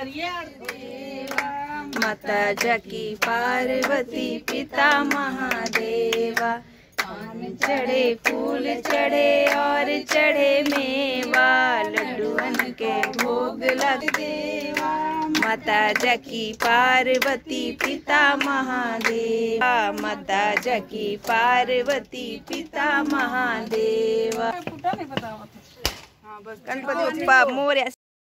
करिए देवा। माता जकी पार्वती पिता महादेवा। पान चढ़े फूल चढ़े और चढ़े मेवा, लड्डूअन के भोग लग देवा। माता जकी पार्वती पिता महादेवा। माता जकी पार्वती पिता महादेवा। गणपति बप्पा मोरया।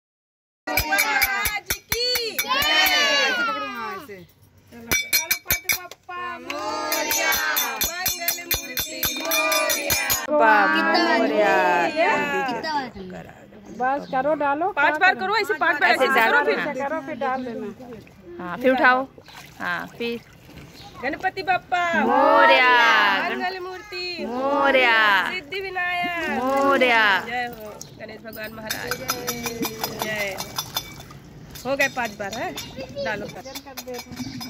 बस करो, डालो 5 बार करो, ऐसे 5 बार ऐसे डालो, फिर डाल देना। हाँ फिर उठाओ। हाँ फिर गणपति बप्पा मोरया। मंगल मूर्ति मोरया। सिद्धि विनायक मोरया। जय हो गणेश भगवान महाराज जय। हो गए 5 बार है, डालो।